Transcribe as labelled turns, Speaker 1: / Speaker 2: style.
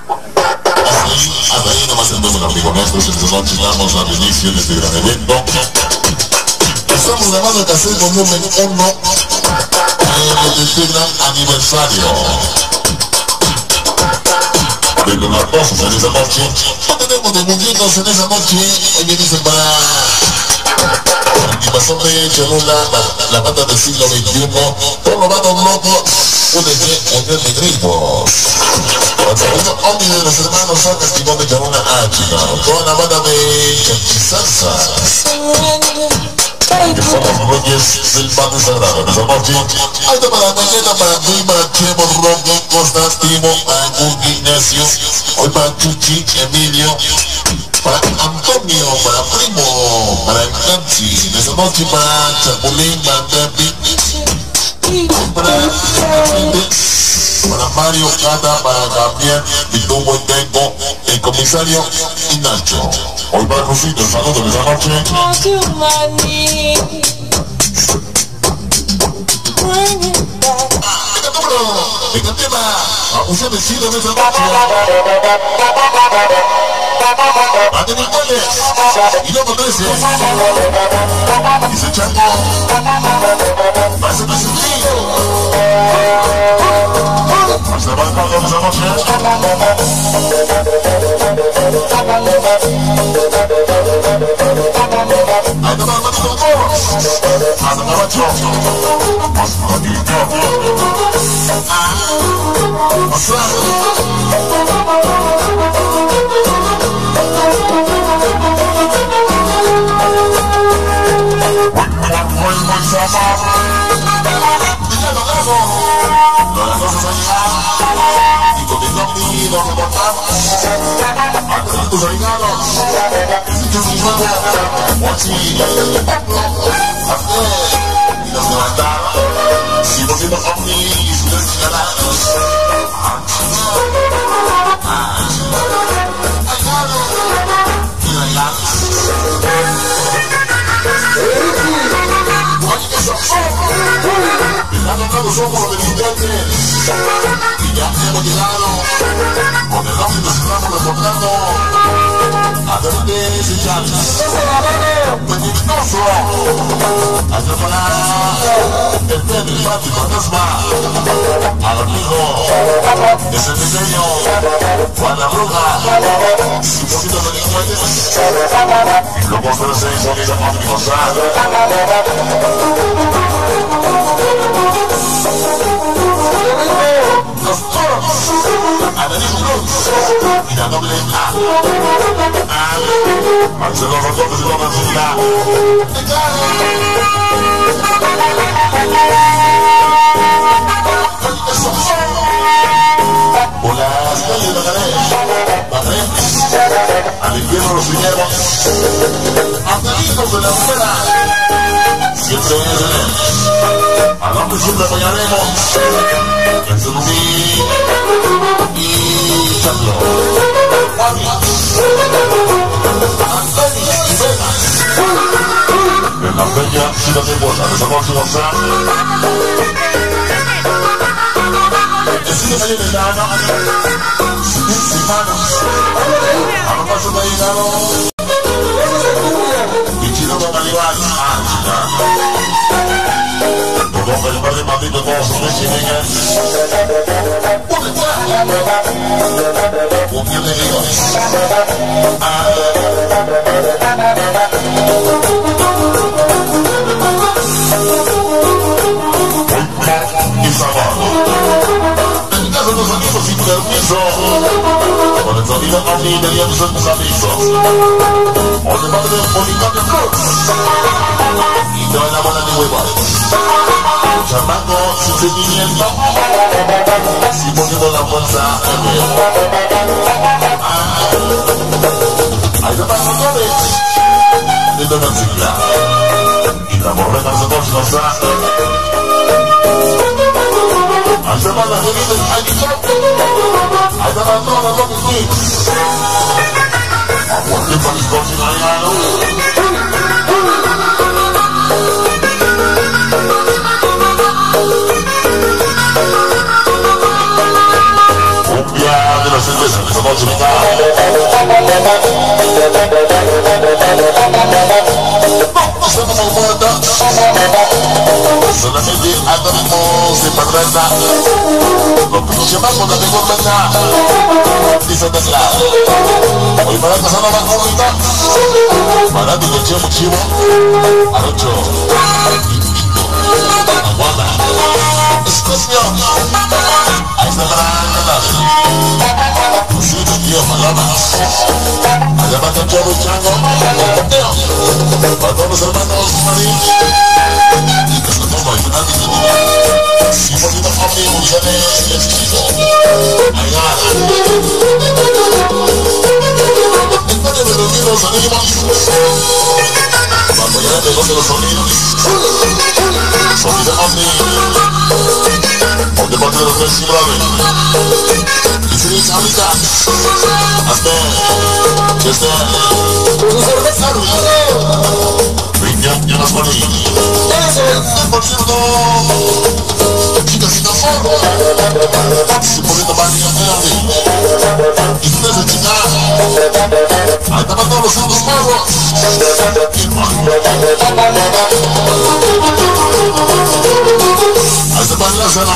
Speaker 1: Hasta ahí nomás entonces, amigos nuestros, esta noche damos la bendición de este gran evento. Estamos grabando el cassette volumen 1 de este gran aniversario de los latosos en esa noche. No tenemos de muñecos en esa noche. Hoy me dicen para invasión de Cholula, la banda del siglo XXI, todos los bandos locos, unión de grifos. El segundo Omni de los hermanos San Castigón de Cholula, Chica, toda la banda de Chanchizanza, que son los reyes del pan sagrado de esa noche. Ahí está para mañana, para mí, para Chemo, Roque, Costa, Timo, para Gurgi, Ignacio, hoy para Chuchi, Emilio, para Antonio, para Primo, para Nancy, de esa noche para Chapulín, para Pepi, para Mario, Cata, para Gabriel, Vitubo, Tengo, el comisario y Nacho. Hoy para Rosito, el saludo de esa noche. En el tema, usted decide en esa noche. A tener goles y luego 13 y se chango va a ser presentado hasta más cuando esa noche. Ahí te va el manito de todos hasta Camacho hasta Latino tus regalos, y nos levantaron, sigo siendo Omni y sus descargados. Y regalos. Todos somos los delincuentes y ya hemos llegado con el hombre nos estamos reportando a Verde y Charles peligroso hasta para el Pedro, el Pati, Fantasma al amigo ese pequeño Juan la Bruja y su poquito delincuentes y luego 06 sonido omnibusal. Los toros, y la doble A, Marcelo Rotones y la Mancilla. Por las calles de Bacaré, al infierno los vinieron, angelitos de la escuela, siempre es él. Al hombre siempre apoyaremos en su lucir y Chaclo, Antonio y Vegas. En la bella ciudad de Puebla, de San Juan González. El cine salió de lana, sin manos, a los pasos de hígado. Y chino con animal, Con el padre maldito todos sus vecinos. Un tío de Dios. Y sábado. En casa los amigos sin permiso. Con el sonido Omni tenían sus amigos. O de padre de Policardio Cruz. Y no en la buena ni huevas. Chamaco sin sentimiento, sin poniendo la fuerza. Ahí te pasan flores de Don Cicla y la borrega se consta. Ahí te van las bonitas, ahí te van todas las Rocket Kings. Aguante para mis cocineros. listen, it's about to be now. Estamos en vuelta. Solamente andamos de perderla. Lo que nos llamamos la mejor meta. Dice Tesla. Hoy para empezar la crónica. Para diversión chivo. Arocho. Aguada. Escocia. Ahí está para sí, tío, palabra. Allá va con Chavo Chango. Para todos los hermanos Marín. Y que se toma y nadie se diga. Si bonito papi, mujeres y es chido. Allá. Entonces me reuní los sonidos. Cuando ya llegó de los sonidos. Sonido Omni. De parte de los tres ciudades. Y si dice ahorita, hazme, que esté, ya las poní. Por cierto, chicas y casorro, si poniendo varios verde, y tú eres chica, ahí estaban todos los otros morros. Ahí se va el lázaro.